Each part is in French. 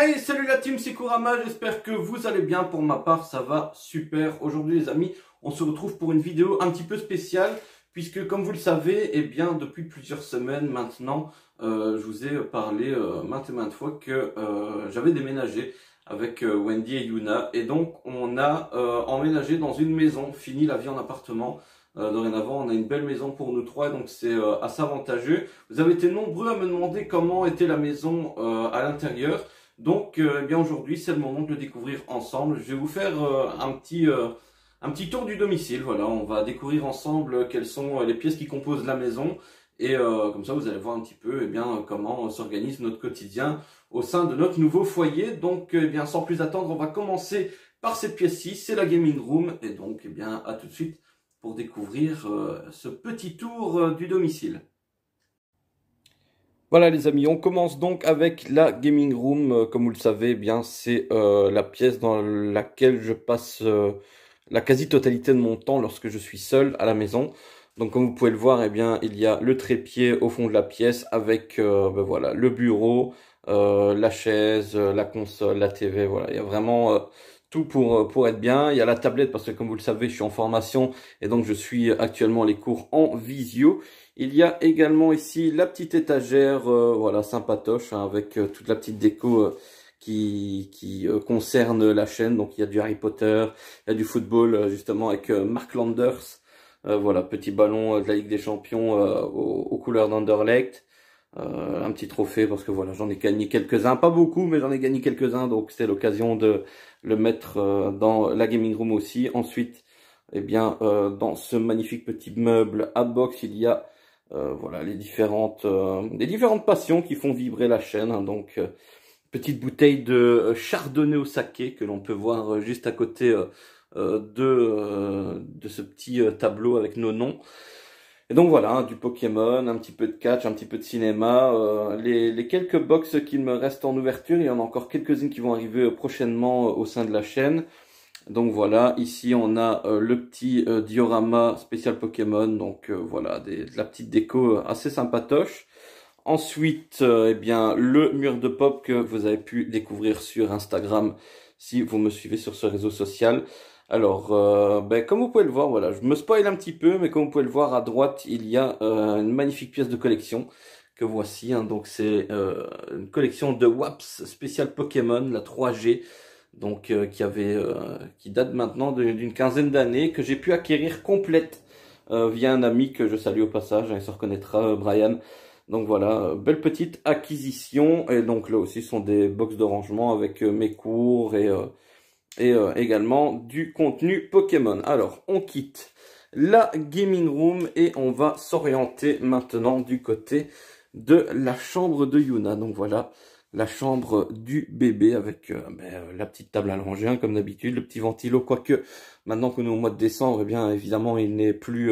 Hey, salut la team, c'est Kurama, j'espère que vous allez bien. Pour ma part, ça va super. Aujourd'hui les amis, on se retrouve pour une vidéo un petit peu spéciale, puisque comme vous le savez, eh bien depuis plusieurs semaines maintenant, je vous ai parlé maintes et maintes fois que j'avais déménagé avec Wendy et Yuna, et donc on a emménagé dans une maison, fini la vie en appartement. Dorénavant, on a une belle maison pour nous trois, donc c'est assez avantageux. Vous avez été nombreux à me demander comment était la maison à l'intérieur. Donc, eh bien aujourd'hui, c'est le moment de le découvrir ensemble. Je vais vous faire un petit tour du domicile. Voilà, on va découvrir ensemble quelles sont les pièces qui composent la maison. Et comme ça, vous allez voir un petit peu eh bien, comment s'organise notre quotidien au sein de notre nouveau foyer. Donc, eh bien, sans plus attendre, on va commencer par cette pièce-ci. C'est la gaming room. Et donc, eh bien, à tout de suite pour découvrir ce petit tour du domicile. Voilà les amis, on commence donc avec la gaming room. Comme vous le savez, eh bien c'est la pièce dans laquelle je passe la quasi-totalité de mon temps lorsque je suis seul à la maison. Donc comme vous pouvez le voir, eh bien il y a le trépied au fond de la pièce avec ben voilà, le bureau, la chaise, la console, la TV. Voilà, il y a vraiment tout pour être bien. Il y a la tablette parce que comme vous le savez, je suis en formation et donc je suis actuellement les cours en visio. Il y a également ici la petite étagère, voilà, sympatoche, hein, avec toute la petite déco qui concerne la chaîne. Donc il y a du Harry Potter, il y a du football justement avec Mark Landers. Voilà, petit ballon de la Ligue des Champions aux couleurs d'Anderlecht. Un petit trophée parce que voilà, j'en ai gagné quelques-uns, pas beaucoup, mais j'en ai gagné quelques-uns. Donc c'est l'occasion de le mettre dans la gaming room aussi. Ensuite, eh bien, dans ce magnifique petit meuble à box, il y a voilà les différentes passions qui font vibrer la chaîne, hein. Donc petite bouteille de chardonnay au saké que l'on peut voir juste à côté de ce petit tableau avec nos noms. Et donc voilà, hein, du Pokémon, un petit peu de catch, un petit peu de cinéma. Les quelques box qu'il me reste en ouverture, il y en a encore quelques-unes qui vont arriver prochainement au sein de la chaîne. Donc voilà, ici on a le petit diorama spécial Pokémon, donc voilà, de la petite déco assez sympatoche. Ensuite, eh bien, le mur de pop que vous avez pu découvrir sur Instagram si vous me suivez sur ce réseau social. Alors, ben, comme vous pouvez le voir, voilà, je me spoil un petit peu, mais comme vous pouvez le voir à droite, il y a une magnifique pièce de collection que voici, hein. Donc c'est une collection de WAPS spécial Pokémon, la 3G. Donc qui date maintenant d'une quinzaine d'années, que j'ai pu acquérir complète via un ami que je salue au passage, hein, il se reconnaîtra, Brian. Donc voilà, belle petite acquisition. Et donc là aussi sont des box de rangement avec mes cours et également du contenu Pokémon. Alors on quitte la gaming room et on va s'orienter maintenant du côté de la chambre de Yuna. Donc voilà, la chambre du bébé avec la petite table à langer, hein, comme d'habitude, le petit ventilo, quoique maintenant qu'on est au mois de décembre, eh bien évidemment il n'est plus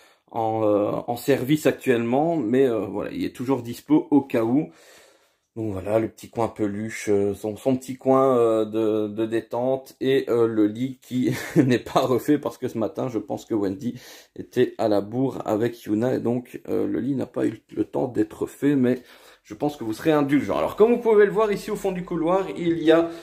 en service actuellement, mais voilà, il est toujours dispo au cas où. Donc voilà, le petit coin peluche, son petit coin de détente et le lit qui n'est pas refait parce que ce matin, je pense que Wendy était à la bourre avec Yuna et donc le lit n'a pas eu le temps d'être fait, mais je pense que vous serez indulgents. Alors comme vous pouvez le voir ici au fond du couloir, il y a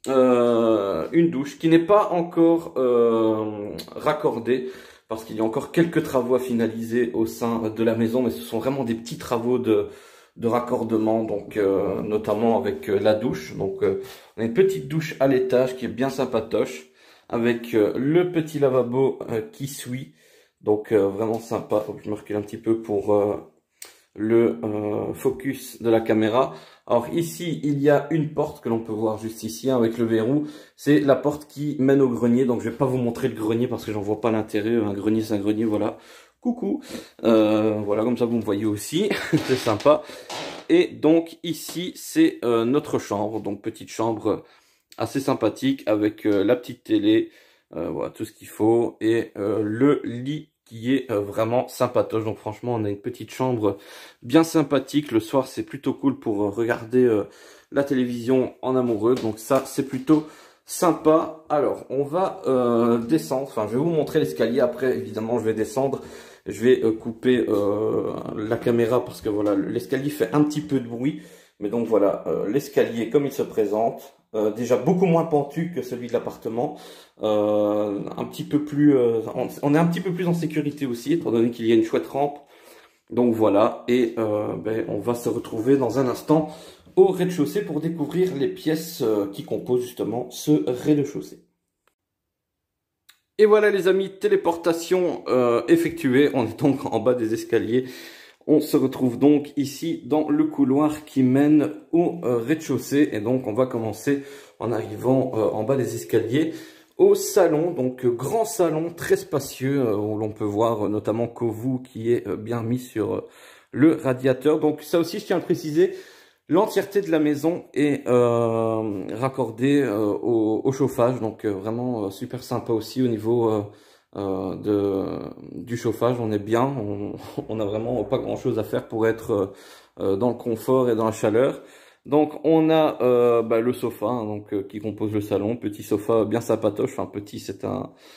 une douche qui n'est pas encore raccordée parce qu'il y a encore quelques travaux à finaliser au sein de la maison, mais ce sont vraiment des petits travaux de raccordement, donc notamment avec la douche. Donc on a une petite douche à l'étage qui est bien sympatoche avec le petit lavabo qui suit, donc vraiment sympa. Donc, je me recule un petit peu pour le focus de la caméra. Alors ici il y a une porte que l'on peut voir juste ici, hein, avec le verrou. C'est la porte qui mène au grenier, donc je vais pas vous montrer le grenier parce que j'en vois pas l'intérêt. Un grenier c'est un grenier, voilà. Coucou, voilà, comme ça vous me voyez aussi, c'est sympa. Et donc ici c'est notre chambre, donc petite chambre assez sympathique avec la petite télé, voilà tout ce qu'il faut, et le lit qui est vraiment sympatoche. Donc franchement on a une petite chambre bien sympathique, le soir c'est plutôt cool pour regarder la télévision en amoureux, donc ça c'est plutôt sympa. Alors on va descendre, enfin je vais vous montrer l'escalier, après évidemment je vais descendre. Je vais couper la caméra parce que voilà, l'escalier fait un petit peu de bruit. Mais donc voilà, l'escalier comme il se présente, déjà beaucoup moins pentu que celui de l'appartement, un petit peu plus, on est un petit peu plus en sécurité aussi, étant donné qu'il y a une chouette rampe. Donc voilà, et on va se retrouver dans un instant au rez-de-chaussée pour découvrir les pièces qui composent justement ce rez-de-chaussée. Et voilà les amis, téléportation effectuée, on est donc en bas des escaliers. On se retrouve donc ici dans le couloir qui mène au rez-de-chaussée. Et donc on va commencer en arrivant en bas des escaliers au salon. Donc grand salon très spacieux où l'on peut voir notamment Kovu qui est bien mis sur le radiateur. Donc ça aussi je tiens à le préciser, l'entièreté de la maison est raccordée au chauffage. Donc vraiment super sympa aussi au niveau... du chauffage, on est bien, on a vraiment pas grand chose à faire pour être dans le confort et dans la chaleur. Donc on a le sofa hein, donc qui compose le salon, petit sofa bien sympatoche, enfin petit c'est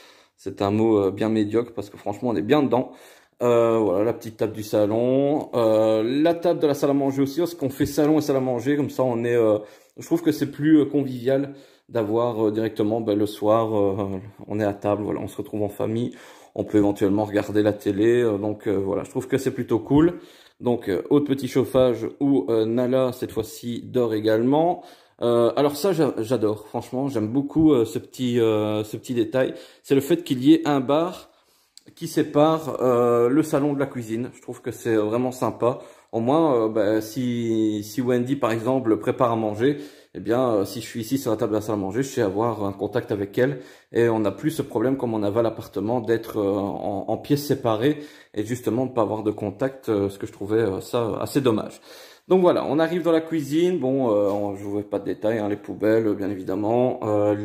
un mot bien médiocre parce que franchement on est bien dedans. Voilà la petite table du salon, la table de la salle à manger aussi, parce qu'on fait salon et salle à manger, comme ça on est, je trouve que c'est plus convivial d'avoir directement le soir, on est à table, voilà, on se retrouve en famille, on peut éventuellement regarder la télé, donc voilà, je trouve que c'est plutôt cool. Donc autre petit chauffage où Nala cette fois-ci dort également. Alors ça j'adore, franchement j'aime beaucoup ce petit détail, c'est le fait qu'il y ait un bar qui sépare le salon de la cuisine. Je trouve que c'est vraiment sympa. Au moins, si Wendy, par exemple, prépare à manger, eh bien, si je suis ici sur la table de la salle à manger, je sais avoir un contact avec elle. Et on n'a plus ce problème, comme on avait à l'appartement, d'être en pièces séparées et justement de ne pas avoir de contact, ce que je trouvais ça assez dommage. Donc voilà, on arrive dans la cuisine. Bon, je vous fais pas de détails, hein, les poubelles, bien évidemment,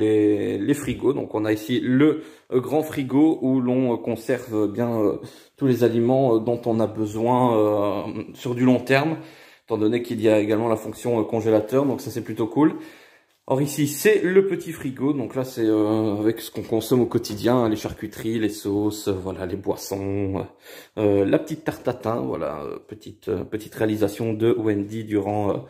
les frigos. Donc on a ici le grand frigo où l'on conserve bien tous les aliments dont on a besoin sur du long terme, étant donné qu'il y a également la fonction congélateur. Donc ça c'est plutôt cool. Or ici c'est le petit frigo, donc là c'est avec ce qu'on consomme au quotidien, les charcuteries, les sauces, voilà les boissons, la petite tarte tatin, voilà petite réalisation de Wendy durant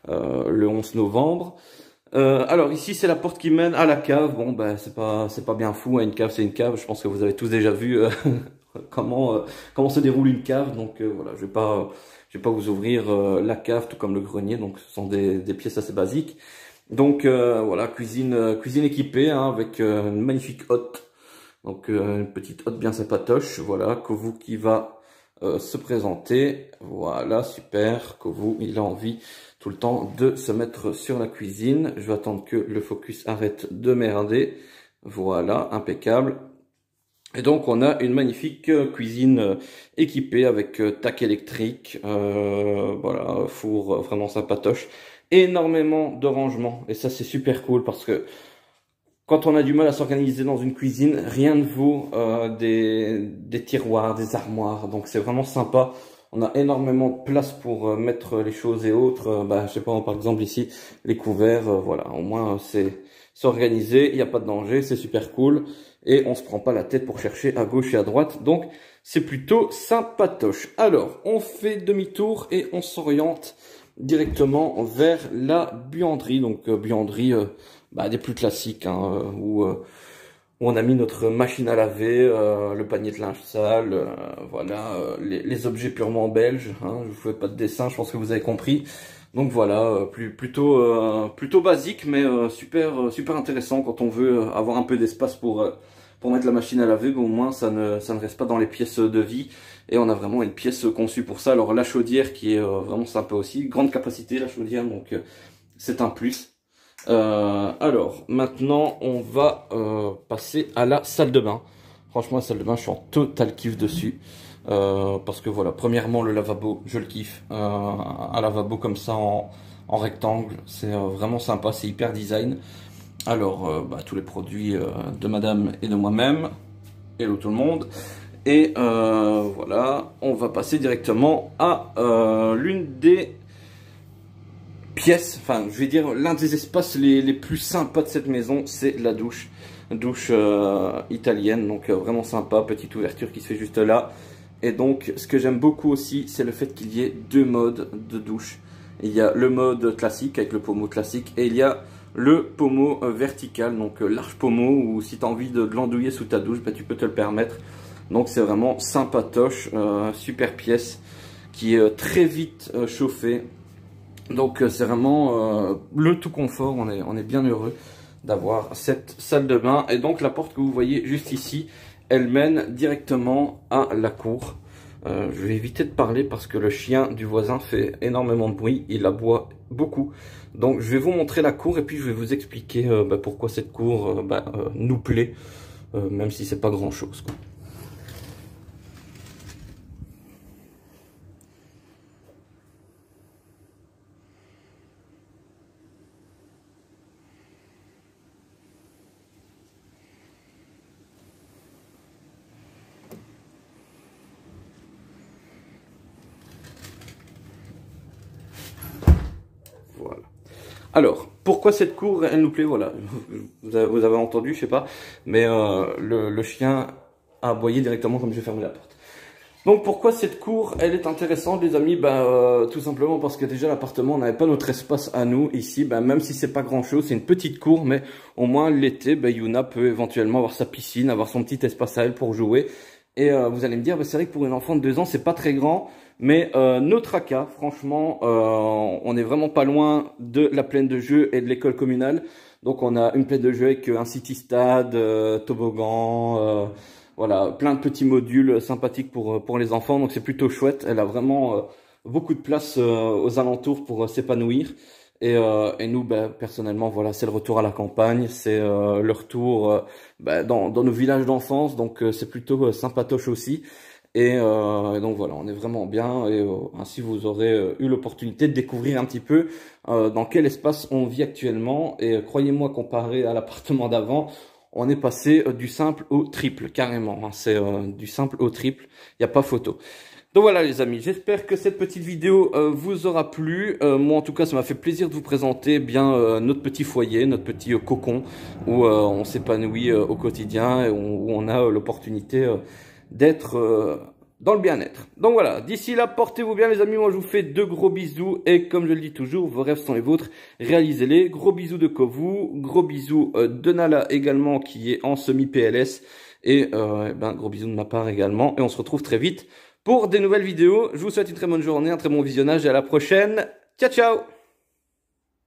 le 11 novembre. Alors ici c'est la porte qui mène à la cave. Bon c'est pas bien fou, hein, une cave c'est une cave. Je pense que vous avez tous déjà vu comment se déroule une cave. Donc voilà, je vais pas vous ouvrir la cave tout comme le grenier. Donc ce sont des pièces assez basiques. Donc voilà, cuisine équipée hein, avec une magnifique hotte, donc une petite hotte bien sympatoche. Voilà, Kovu qui va se présenter. Voilà, super. Kovu, il a envie tout le temps de se mettre sur la cuisine. Je vais attendre que le focus arrête de merder. Voilà, impeccable. Et donc on a une magnifique cuisine équipée avec tac électrique, voilà, four vraiment sympatoche. Énormément de rangements et ça c'est super cool parce que quand on a du mal à s'organiser dans une cuisine, rien ne vaut des tiroirs, des armoires, donc c'est vraiment sympa. On a énormément de place pour mettre les choses et autres, je sais pas, par exemple ici les couverts, voilà, au moins c'est organisé, il n'y a pas de danger, c'est super cool et on se prend pas la tête pour chercher à gauche et à droite, donc c'est plutôt sympatoche. Alors on fait demi-tour et on s'oriente directement vers la buanderie, donc buanderie des plus classiques hein, où on a mis notre machine à laver, le panier de linge sale, voilà, les objets purement belges, hein, je vous fais pas de dessin, je pense que vous avez compris. Donc voilà, plutôt basique mais super intéressant quand on veut avoir un peu d'espace pour mettre la machine à laver, mais au moins ça ne reste pas dans les pièces de vie. Et on a vraiment une pièce conçue pour ça. Alors la chaudière qui est vraiment sympa aussi. Grande capacité la chaudière, donc c'est un plus. Alors maintenant on va passer à la salle de bain. Franchement la salle de bain je suis en total kiff dessus. Parce que voilà, premièrement le lavabo, je le kiffe. Un lavabo comme ça en rectangle, c'est vraiment sympa, c'est hyper design. Alors tous les produits de madame et de moi-même. Hello tout le monde. Et voilà, on va passer directement à l'une des pièces, enfin je vais dire l'un des espaces les plus sympas de cette maison, c'est la douche. Douche italienne, donc vraiment sympa, petite ouverture qui se fait juste là. Et donc ce que j'aime beaucoup aussi, c'est le fait qu'il y ait deux modes de douche. Il y a le mode classique avec le pommeau classique et il y a le pommeau vertical, donc large pommeau, ou si tu as envie de l'andouiller sous ta douche, bah, tu peux te le permettre. Donc c'est vraiment sympatoche, super pièce qui est très vite chauffée. Donc c'est vraiment le tout confort, on est bien heureux d'avoir cette salle de bain. Et donc la porte que vous voyez juste ici, elle mène directement à la cour. Je vais éviter de parler parce que le chien du voisin fait énormément de bruit, il aboie beaucoup. Donc je vais vous montrer la cour et puis je vais vous expliquer pourquoi cette cour nous plaît, même si c'est pas grand chose, quoi. Voilà. Alors, pourquoi cette cour, elle nous plaît? Voilà, vous avez entendu, je sais pas, mais le chien a aboyé directement comme j'ai fermé la porte. Donc pourquoi cette cour, elle est intéressante, les amis? Tout simplement parce que déjà l'appartement, on n'avait pas notre espace à nous ici. Même si c'est pas grand chose, c'est une petite cour, mais au moins l'été, Yuna peut éventuellement avoir sa piscine, avoir son petit espace à elle pour jouer. Et vous allez me dire, c'est vrai que pour une enfant de 2 ans, c'est pas très grand, mais notre ACA, franchement, on est vraiment pas loin de la plaine de jeux et de l'école communale. Donc on a une plaine de jeux avec un city stade, toboggan. Voilà, plein de petits modules sympathiques pour les enfants, donc c'est plutôt chouette. Elle a vraiment beaucoup de place aux alentours pour s'épanouir. Et nous, personnellement, voilà, c'est le retour à la campagne, c'est le retour dans nos villages d'enfance, donc c'est plutôt sympatoche aussi. Et donc voilà, on est vraiment bien et ainsi vous aurez eu l'opportunité de découvrir un petit peu dans quel espace on vit actuellement. Et croyez-moi, comparé à l'appartement d'avant, on est passé du simple au triple, carrément. Hein. C'est du simple au triple, il n'y a pas photo. Donc voilà les amis, j'espère que cette petite vidéo vous aura plu. Moi en tout cas, ça m'a fait plaisir de vous présenter notre petit foyer, notre petit cocon où on s'épanouit au quotidien et où on a l'opportunité d'être dans le bien-être. Donc voilà, d'ici là, portez-vous bien les amis, moi je vous fais de gros bisous et comme je le dis toujours, vos rêves sont les vôtres, réalisez-les. Gros bisous de Kovu, gros bisous de Nala également qui est en semi-PLS et gros bisous de ma part également et on se retrouve très vite pour des nouvelles vidéos. Je vous souhaite une très bonne journée, un très bon visionnage et à la prochaine. Ciao ciao.